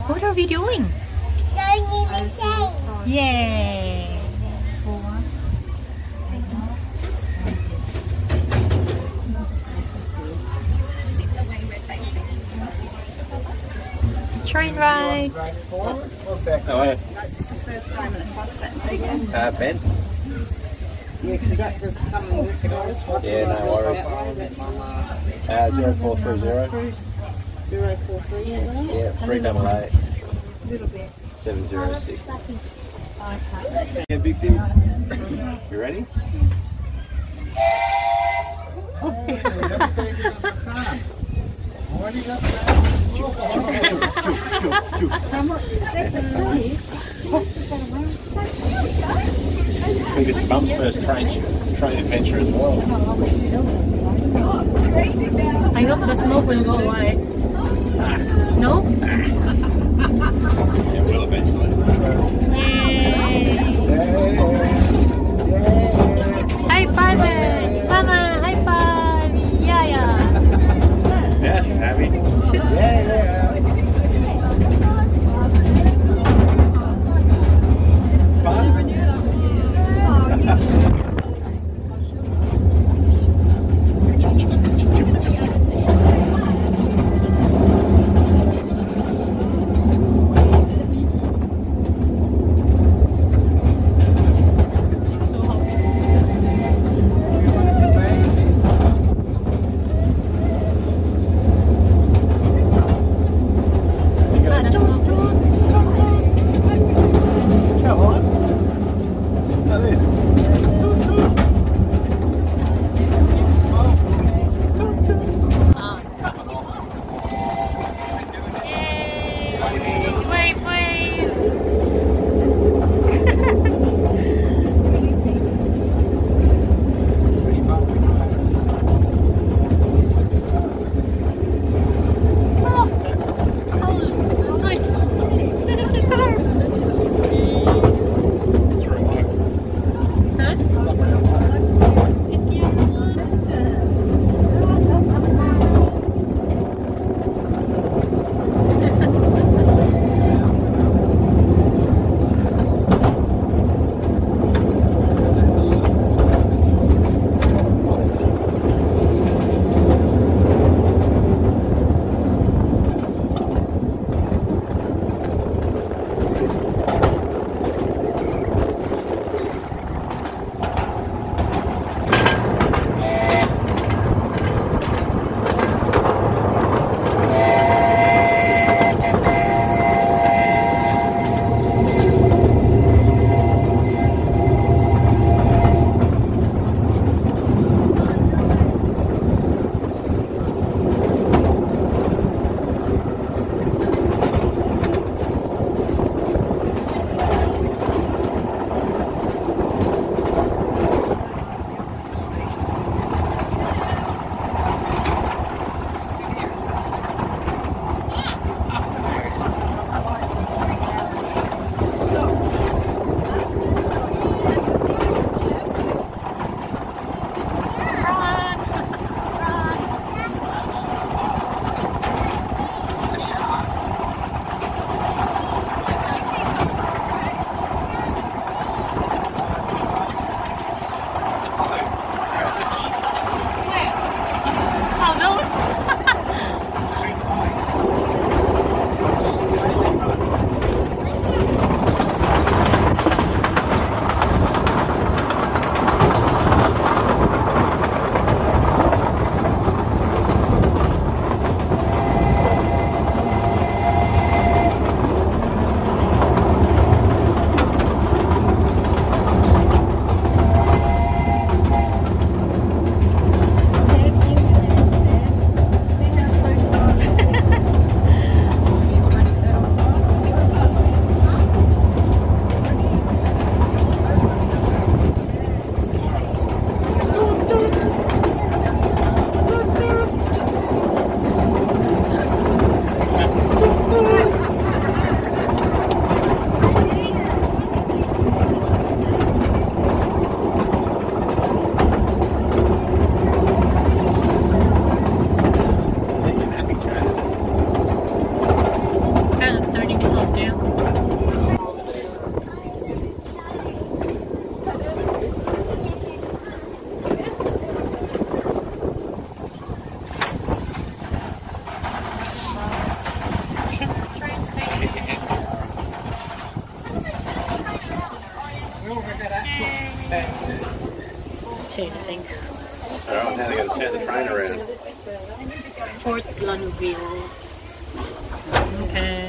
What are we doing? Going in the tank. Yay! Train ride. Oh, yeah. Ben? Yeah, because that was coming this ago. Yeah, no worries. 0430. 043. Yeah, 388. Little bit. 706. Yeah, big thing. You ready? I think this is Mum's first train adventure as well. I hope the smoke will go away. No? Yeah, will eventually. High five! Mama, high five! Yeah, yeah. Yeah, she's happy. see anything. I don't know how they got to turn the train around. Fort Lanuville. Okay.